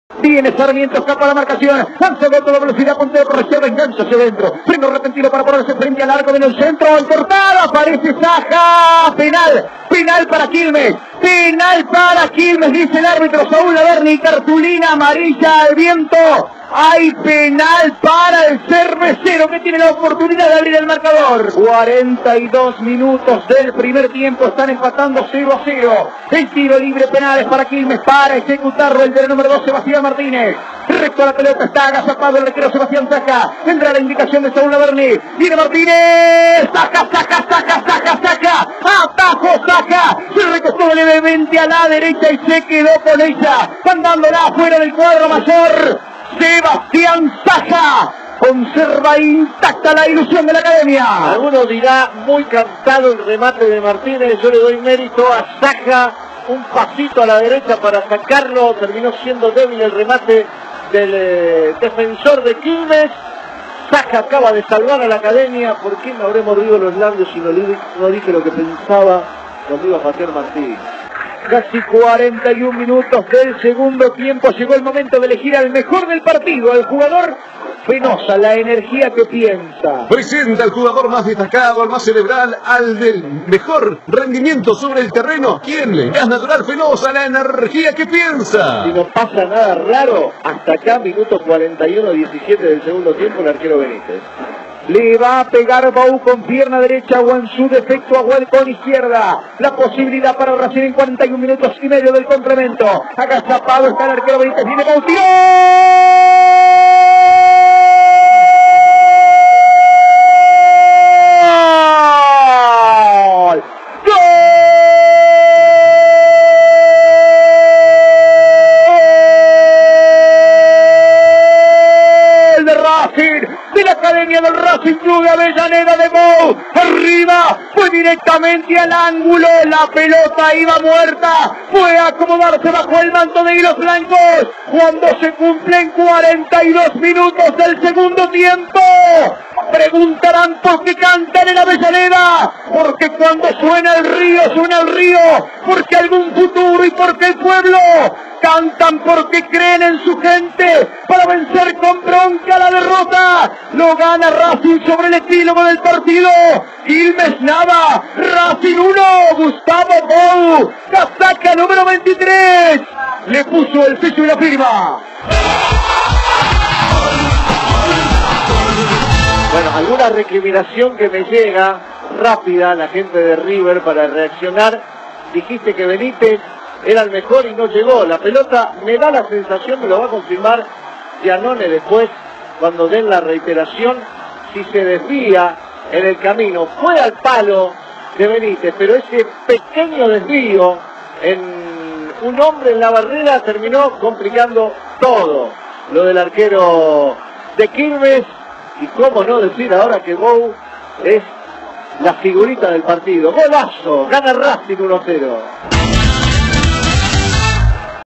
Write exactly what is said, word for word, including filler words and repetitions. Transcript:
Viene Sarmiento, escapa la marcación, lanza de toda velocidad, punto de corrección, engancha hacia adentro, freno repentino para ponerse frente al arco en el centro, cortada, aparece Saja, penal, penal para Quilmes, penal para Quilmes, dice el árbitro Saúl Laverni, cartulina amarilla al viento, hay penal para el cervecero que tiene la oportunidad de abrir el marcador. cuarenta y dos minutos del primer tiempo, están empatando cero a cero, el tiro libre penal es para Quilmes, para ejecutarlo el del número dos, Sebastián Martínez, recto a la pelota, está agazapado el arquero Sebastián Saja, tendrá la indicación de Saúl Laverni, viene Martínez, Saja, Saja, Saja, Saja, Saja, atajo Saja, se recostó levemente a la derecha y se quedó con ella, mandándola fuera del cuadro mayor, Sebastián Saja, conserva intacta la ilusión de la academia. Algunos dirá muy cantado el remate de Martínez, yo le doy mérito a Saja, un pasito a la derecha para sacarlo, terminó siendo débil el remate del eh, defensor de Quilmes. Saja acaba de salvar a la academia. ¿Por qué me habré mordido los labios y no, no dije lo que pensaba cuando iba a patear Martínez? Casi cuarenta y un minutos del segundo tiempo, llegó el momento de elegir al mejor del partido, al jugador Fenosa, la energía que piensa. Presenta al jugador más destacado, al más cerebral, al del mejor rendimiento sobre el terreno. ¿Quién le? Gas Natural Fenosa, la energía que piensa. Si no pasa nada raro, hasta acá, minuto cuarenta y uno diecisiete del segundo tiempo, el arquero Benítez. Le va a pegar Bou con pierna derecha o en su defecto a Huel con izquierda. La posibilidad para Brasil en cuarenta y un minutos y medio del complemento. Agazapado está el arquero Benítez. Viene Bou, tiró. De la academia del Racing Club de Avellaneda de Bou, arriba, fue directamente al ángulo, la pelota iba muerta, fue a acomodarse bajo el manto de hilos blancos, cuando se cumplen cuarenta y dos minutos del segundo tiempo. Preguntarán por qué cantan en Avellaneda, porque cuando suena el río, suena el río, porque algún futuro y porque el pueblo cantan porque creen en su gente para vencer con bronca la derrota. Lo gana Racing sobre el epílogo del partido. Quilmes nada, Racing uno, Gustavo Bou, casaca número veintitrés, le puso el sello y la firma. Bueno, alguna recriminación que me llega rápida, la gente de River para reaccionar. Dijiste que Benítez era el mejor y no llegó. La pelota me da la sensación, me lo va a confirmar Giannone después, cuando den la reiteración, si se desvía en el camino. Fue al palo de Benítez, pero ese pequeño desvío en un hombre en la barrera terminó complicando todo. Lo del arquero de Quilmes. Y cómo no decir ahora que Bou es la figurita del partido. ¡Golazo! Gana Racing uno cero.